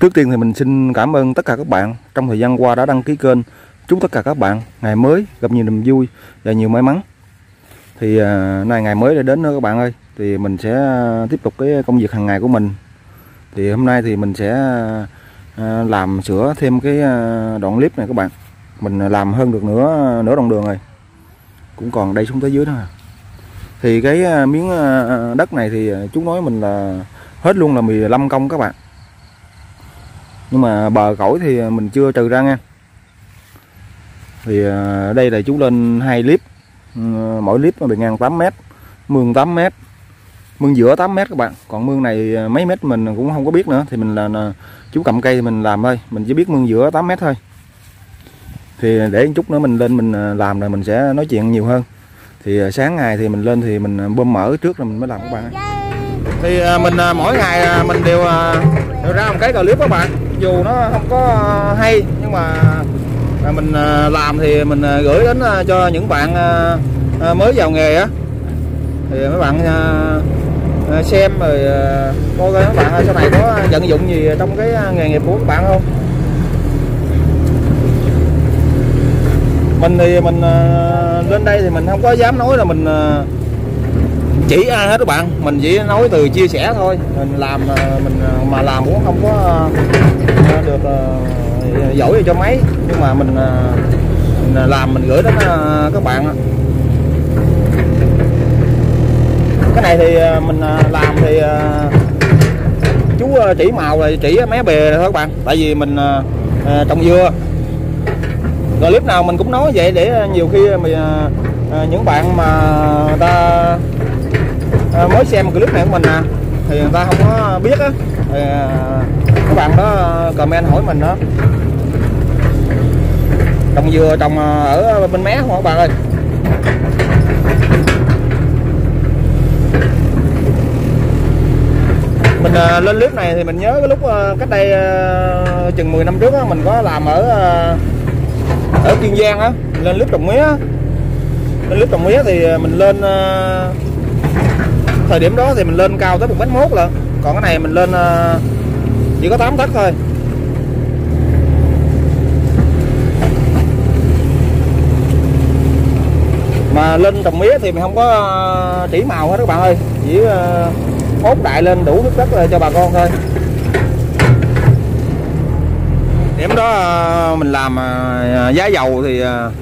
Trước tiên thì mình xin cảm ơn tất cả các bạn trong thời gian qua đã đăng ký kênh. Chúc tất cả các bạn ngày mới gặp nhiều niềm vui và nhiều may mắn. Thì nay ngày mới đã đến nữa các bạn ơi. Thì mình sẽ tiếp tục cái công việc hàng ngày của mình. Thì hôm nay thì mình sẽ làm sửa thêm cái đoạn clip này các bạn. Mình làm hơn được nửa đoạn đường rồi, cũng còn đây xuống tới dưới nữa. Thì cái miếng đất này thì chú nói mình là hết luôn là 15 công các bạn. Nhưng mà bờ cõi thì mình chưa trừ ra nha. Thì đây là chú lên 2 clip, mỗi clip nó bề ngang 8 m, mương 8 m, mương giữa 8 m các bạn. Còn mương này mấy mét mình cũng không có biết nữa. Thì mình là chú cầm cây thì mình làm thôi, mình chỉ biết mương giữa 8 m thôi. Thì để một chút nữa mình lên mình làm rồi mình sẽ nói chuyện nhiều hơn. Thì sáng ngày thì mình lên thì mình bơm mỡ trước rồi mình mới làm các bạn. Thì mình mỗi ngày mình đều ra một cái clip các bạn. Dù nó không có hay nhưng mà mình làm thì mình gửi đến cho những bạn mới vào nghề á. Thì mấy bạn xem rồi coi coi các bạn sau này có vận dụng gì trong cái nghề nghiệp của các bạn không. Mình thì mình lên đây thì mình không có dám nói là mình chỉ ai hết các bạn. Mình chỉ nói từ chia sẻ thôi. Mình làm mình mà làm cũng không có được giỏi cho mấy. Nhưng mà mình làm mình gửi đến các bạn. Cái này thì mình làm thì chú chỉ màu rồi chỉ mé bề thôi các bạn. Tại vì mình trồng dưa. Rồi clip nào mình cũng nói vậy để nhiều khi những bạn mà người ta mới xem clip này của mình thì người ta không có biết á, thì các bạn đó comment hỏi mình đó. Trồng dừa trồng ở bên mé không các bạn ơi. Mình lên clip này thì mình nhớ cái lúc cách đây chừng 10 năm trước á, mình có làm ở Kiên Giang á, lên clip trồng mía. Lên clip trồng mía thì mình lên thời điểm đó thì mình lên cao tới 1,1 m lận. Còn cái này mình lên chỉ có 8 tấc thôi. Mà lên trồng mía thì mình không có chỉ màu hết các bạn ơi, chỉ hốt đại lên đủ nước đất cho bà con thôi. Điểm đó mình làm giá dầu thì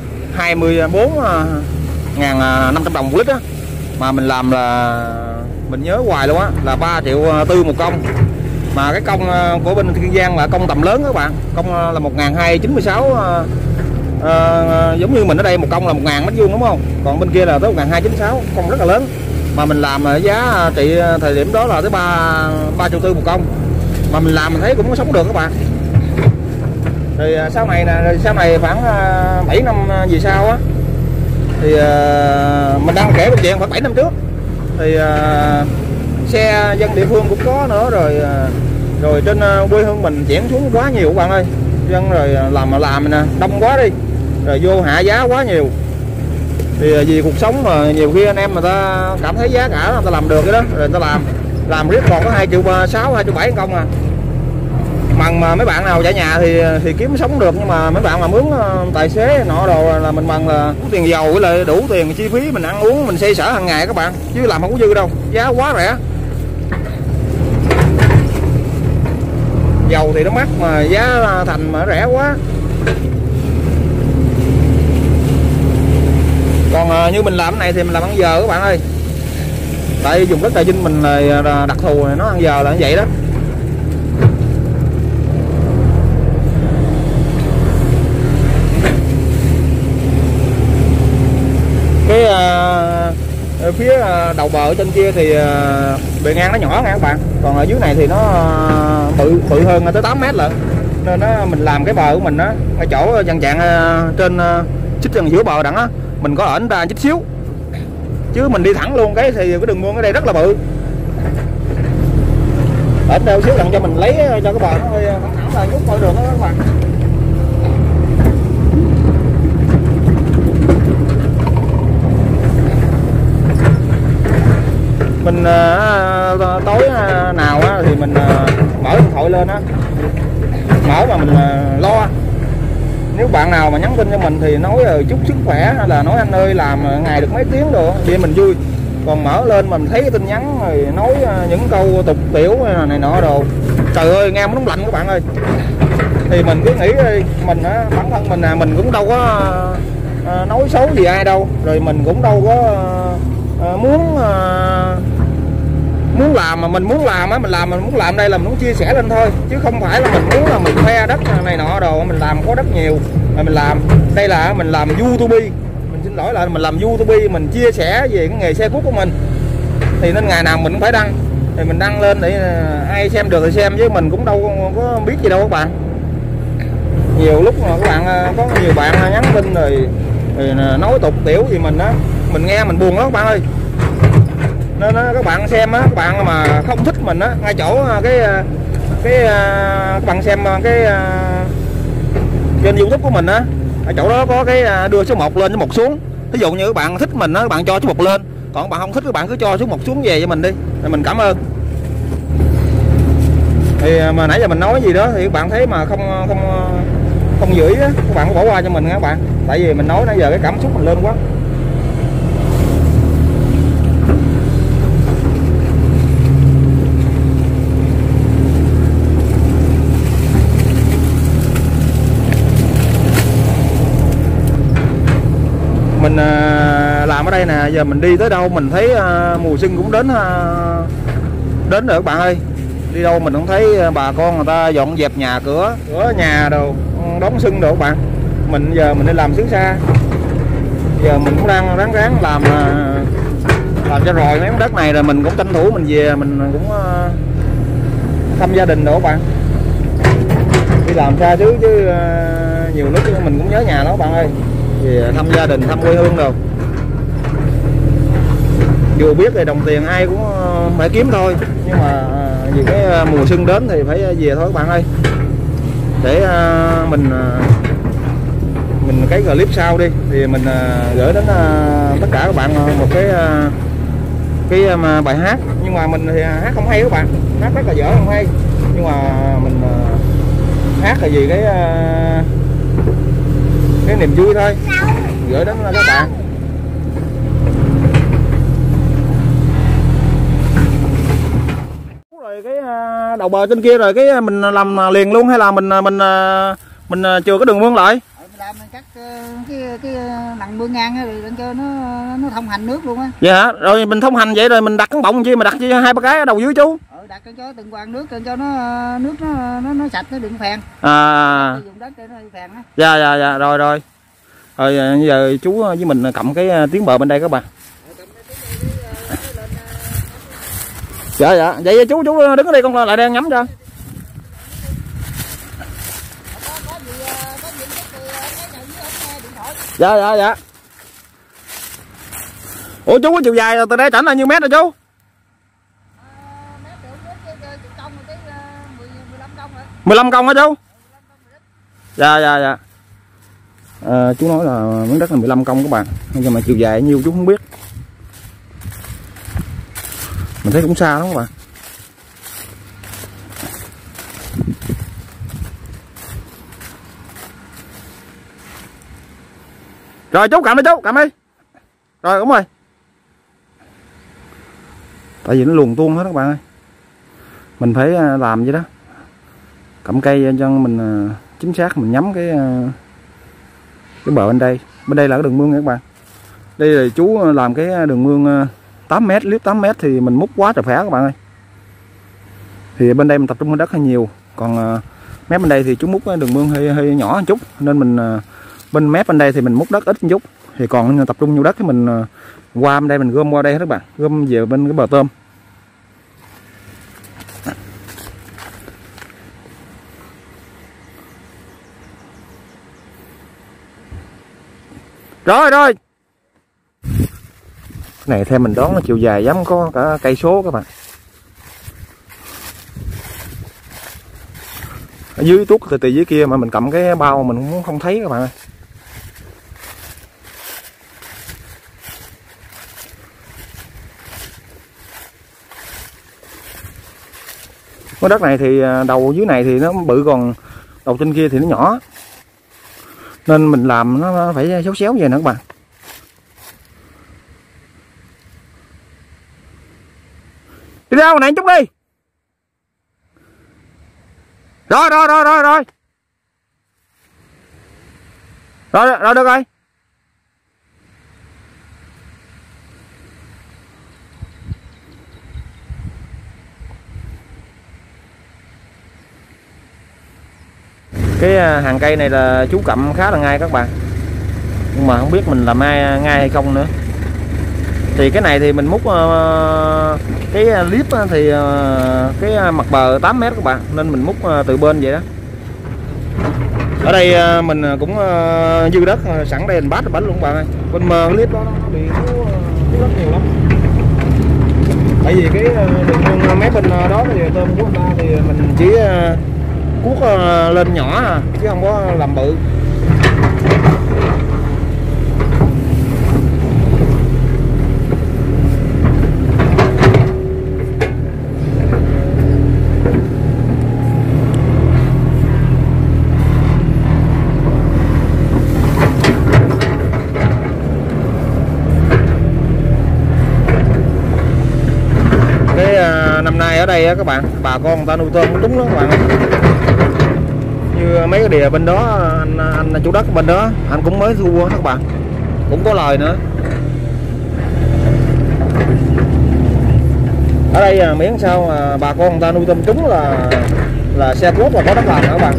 24.500 đồng một lít á. Mà mình làm là mình nhớ hoài luôn á, là 3,4 triệu một công. Mà cái công của bên Kiên Giang là công tầm lớn các bạn. Công là 1.296, giống như mình ở đây một công là 1.000 mét vuông đúng không? Còn bên kia là tới 1.296, công rất là lớn. Mà mình làm giá trị thời điểm đó là tới 3,4 triệu một công. Mà mình làm mình thấy cũng sống được các bạn. Thì sau này nè, sau này khoảng 7 năm về sau á, thì mình đang kể một chuyện khoảng 7 năm trước. Thì xe dân địa phương cũng có nữa rồi, rồi trên quê hương mình chuyển xuống quá nhiều các bạn ơi. Dân rồi làm nè, đông quá đi, rồi vô hạ giá quá nhiều. Thì vì cuộc sống mà nhiều khi anh em người ta cảm thấy giá cả người ta làm được cái đó, rồi người ta làm riết còn có 2,6 triệu, 2,7 triệu công à. Mà mấy bạn nào trả nhà thì kiếm sống được, nhưng mà mấy bạn mà mướn tài xế nọ đồ là mình bằng là đủ tiền dầu với lại đủ tiền chi phí mình ăn uống, mình xoay sở hàng ngày các bạn, chứ làm không có dư đâu, giá quá rẻ. Dầu thì nó mắc mà giá thành mà rẻ quá. Còn như mình làm cái này thì mình làm ăn giờ các bạn ơi. Tại dùng đất Trà Vinh mình là đặc thù này, nó ăn giờ là như vậy đó. Cái phía đầu bờ ở trên kia thì bề ngang nó nhỏ nha các bạn. Còn ở dưới này thì nó bự hơn tới 8 m lận. Nên mình làm cái bờ của mình á, cái chỗ dàn trạng trên chích gần giữa bờ đặng á, mình có ẩn ra chút xíu. Chứ mình đi thẳng luôn cái thì cái đường mương ở đây rất là bự. Ở đâu xíu đặng cho mình lấy cho cái bờ nó hơi thẳng là nhúc coi được đó các bạn. Mình tối nào thì mình mở điện thoại lên á, mở mà mình lo. Nếu bạn nào mà nhắn tin cho mình thì nói chúc sức khỏe, hay là nói anh ơi làm ngày được mấy tiếng rồi để mình vui. Còn mở lên mà mình thấy cái tin nhắn rồi nói những câu tục tiểu này nọ đồ, trời ơi nghe nó lạnh các bạn ơi. Thì mình cứ nghĩ đi, mình bản thân mình cũng đâu có nói xấu gì ai đâu, rồi mình cũng đâu có muốn làm, mà mình muốn làm á, mình muốn làm đây là mình muốn chia sẻ lên thôi, chứ không phải là mình muốn là mình khoe đất này nọ đồ. Mình làm có đất nhiều mà mình làm đây là mình làm YouTube, mình xin lỗi là mình làm YouTube, mình chia sẻ về cái nghề xe cuốc của mình, thì nên ngày nào mình cũng phải đăng. Thì mình đăng lên để ai xem được thì xem, chứ mình cũng đâu có biết gì đâu các bạn. Nhiều lúc mà các bạn có nhiều bạn nhắn tin rồi nói tục tiểu gì mình á, mình nghe mình buồn lắm các bạn ơi. Nên các bạn xem á, các bạn mà không thích mình á, ngay chỗ các bạn xem cái kênh YouTube của mình á, ở chỗ đó có cái đưa số 1 lên, số 1 xuống. Ví dụ như các bạn thích mình á, các bạn cho số 1 lên, còn các bạn không thích các bạn cứ cho số 1 xuống về cho mình đi, rồi mình cảm ơn. Thì mà nãy giờ mình nói gì đó thì các bạn thấy mà không giữ á, các bạn có bỏ qua cho mình nha các bạn, tại vì mình nói nãy giờ cái cảm xúc mình lên quá. Mình làm ở đây nè, giờ mình đi tới đâu mình thấy mùa xuân cũng đến rồi các bạn ơi. Đi đâu mình cũng thấy bà con người ta dọn dẹp nhà cửa nhà đồ đón xuân đồ các bạn. Mình giờ mình đi làm xứ xa, giờ mình cũng đang ráng làm cho rồi mấy đất này, rồi mình cũng tranh thủ mình về, mình cũng thăm gia đình đồ các bạn. Đi làm xa chứ nhiều lúc mình cũng nhớ nhà đó các bạn ơi, về thăm gia đình, thăm quê hương đâu. Dù biết thì đồng tiền ai cũng phải kiếm thôi, nhưng mà vì cái mùa xuân đến thì phải về thôi các bạn ơi. Để mình cái clip sau đi thì mình gửi đến tất cả các bạn một cái bài hát, nhưng mà mình thì hát không hay các bạn, hát rất là dở không hay, nhưng mà mình hát là vì cái niềm vui thôi, gửi đến các bạn. Rồi cái đầu bờ trên kia rồi cái mình làm liền luôn, hay là mình chừa cái đường mương lại? Mình làm mình cắt cái đằng mương ngang rồi để cho nó thông hành nước luôn á. Dạ hả? Rồi mình thông hành vậy rồi mình đặt cái bọng chi mà đặt chi 2-3 cái ở đầu dưới chú? Đặt cho từng quang nước cho nước nó sạch, nó đừng phèn. Dùng đất cho nó phèn á. Dạ rồi. Rồi giờ chú với mình cầm cái tiếng bờ bên đây các bạn. Dạ vậy chú đứng ở đây, con lại đây ngắm cho. Dạ. Ủa chú có chiều dài từ đây chảnh là nhiêu mét rồi chú? 15 công hả chú? Dạ. Chú nói là miếng đất là 15 công các bạn, nhưng mà chiều dài nhiêu chú không biết. Mình thấy cũng xa lắm các bạn. Rồi chú cầm đi, chú cầm đi. Rồi đúng rồi. Tại vì nó luồn tuôn hết các bạn ơi, mình phải làm vậy đó, cầm cây cho mình chính xác, mình nhắm cái bờ bên đây là cái đường mương nha các bạn. Đây là chú làm cái đường mương 8m, clip 8m thì mình múc quá trời phá các bạn ơi. Thì bên đây mình tập trung đất hơi nhiều, còn mép bên đây thì chú múc cái đường mương hơi nhỏ một chút, nên mình bên mép bên đây thì mình múc đất ít một chút, thì còn tập trung nhiều đất thì mình qua bên đây mình gom qua đây hết các bạn, gom về bên cái bờ tôm. Rồi cái này theo mình đoán là chiều dài dám có cả cây số các bạn. Ở dưới tuốt từ dưới kia mà mình cầm cái bao mình cũng không thấy các bạn ơi. Cái đất này thì đầu dưới này thì nó bự, còn đầu trên kia thì nó nhỏ, nên mình làm nó phải xéo xéo vậy nữa các bạn. Đi đâu này chút đi. Rồi rồi rồi rồi rồi rồi rồi được rồi. Cái hàng cây này là chú cặm khá là ngay các bạn, nhưng mà không biết mình làm ngay hay không nữa. Thì cái này thì mình múc cái clip thì cái mặt bờ 8 mét các bạn, nên mình múc từ bên vậy đó. Ở đây mình cũng dư đất sẵn đây, mình bát luôn các bạn ơi. Bên mờ clip đó nó bị thiếu đất nhiều lắm. Tại vì cái đường mé bên đó thì tôm của người ta thì mình chỉ cuốc lên nhỏ chứ không có làm bự. Năm nay ở đây các bạn, bà con người ta nuôi tôm cũng đúng lắm các bạn ơi. Như mấy cái đìa bên đó, anh chủ đất bên đó anh cũng mới thu các bạn, cũng có lời nữa. Ở đây miễn sao mà bà con người ta nuôi tôm trúng là xe cuốc và có đất làm nữa các bạn.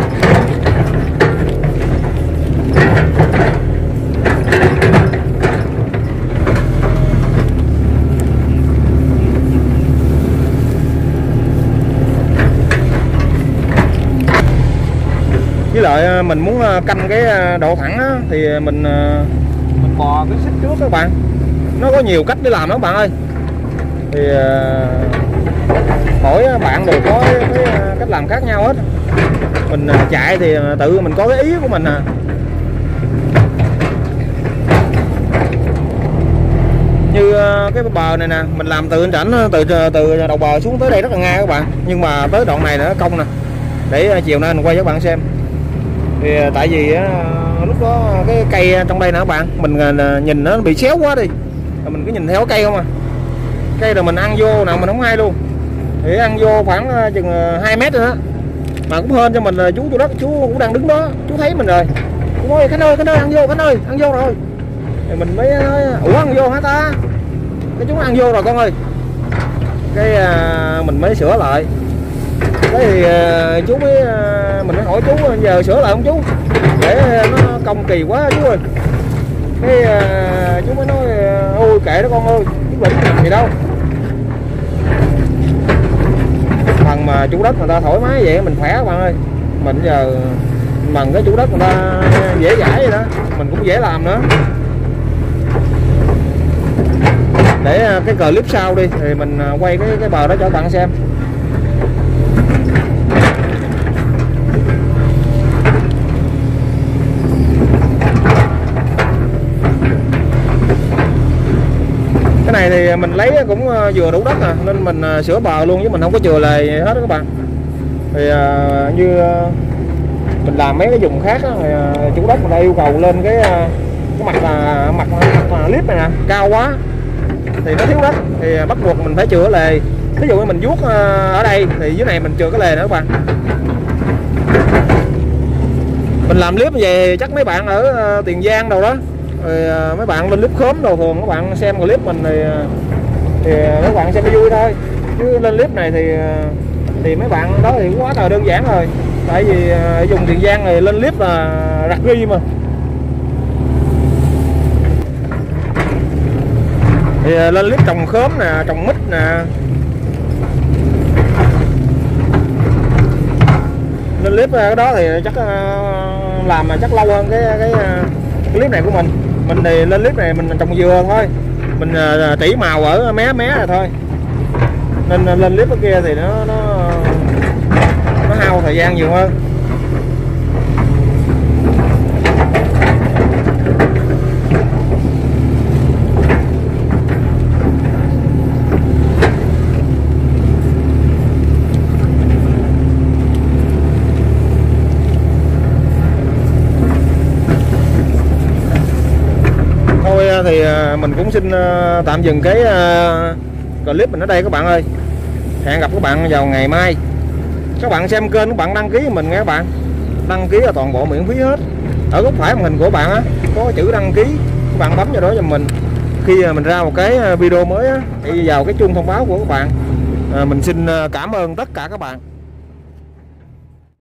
Với lại mình muốn canh cái độ thẳng á, thì mình bò cái xích trước các bạn. Nó có nhiều cách để làm đó các bạn ơi. Thì mỗi bạn đều có cái cách làm khác nhau hết. Mình chạy thì tự mình có cái ý của mình à. Như cái bờ này nè, mình làm từ rãnh từ đầu bờ xuống tới đây rất là ngay các bạn. Nhưng mà tới đoạn này nó cong nè, để chiều nay mình quay cho các bạn xem. Thì tại vì lúc đó cái cây trong đây nè các bạn, mình nhìn nó bị xéo quá đi, rồi mình cứ nhìn theo cây không à. Cây rồi mình ăn vô nào mình không hay luôn. Thì ăn vô khoảng chừng 2 mét rồi đó, mà cũng hên cho mình là chú đất, chú cũng đang đứng đó, chú thấy mình rồi, chú nói Khánh ơi ăn vô, Khánh ơi ăn vô rồi. Thì mình mới nói ủa ăn vô hả ta, cái chú ăn vô rồi con ơi. Cái mình mới sửa lại. Thế thì chú mới mình mới hỏi chú giờ sửa lại không chú, để nó công kỳ quá chú ơi. Cái chú mới nói ôi kệ đó con ơi, chú bệnh gì đâu. Thằng mà chủ đất người ta thoải mái vậy mình khỏe các bạn ơi. Mình giờ bằng cái chủ đất người ta dễ dãi vậy đó, mình cũng dễ làm nữa. Để cái clip sau đi thì mình quay cái bờ đó cho các bạn xem. Cái này thì mình lấy cũng vừa đủ đất à, nên mình sửa bờ luôn chứ mình không có chừa lề gì hết đó các bạn. Thì như mình làm mấy cái vùng khác á, thì chủ đất người ta yêu cầu lên cái mặt clip này nè cao quá thì nó thiếu đất, thì bắt buộc mình phải chừa lề. Ví dụ như mình vuốt ở đây thì dưới này mình chừa cái lề nữa các bạn. Mình làm clip như vậy thì chắc mấy bạn ở Tiền Giang đâu đó, rồi mấy bạn lên clip khóm đồ thường các bạn xem clip mình thì các bạn xem vui thôi, chứ lên clip này thì mấy bạn đó thì quá là đơn giản rồi. Tại vì dùng Tiền Giang này lên clip là rặt ghi mà. Thì lên clip trồng khóm nè, trồng mít nè, lên clip cái đó thì chắc làm mà chắc lâu hơn cái clip này của mình. Mình thì lên clip này mình trồng dừa thôi, mình tỉ màu ở mé rồi thôi, nên lên clip ở kia thì nó hao thời gian nhiều hơn. thì mình cũng xin tạm dừng cái clip mình ở đây các bạn ơi. Hẹn gặp các bạn vào ngày mai. Các bạn xem kênh các bạn đăng ký mình nghe các bạn. Đăng ký là toàn bộ miễn phí hết. Ở góc phải màn hình của bạn á có chữ đăng ký, các bạn bấm vào đó giùm mình. Khi mình ra một cái video mới á, thì vào cái chuông thông báo của các bạn. Mình xin cảm ơn tất cả các bạn.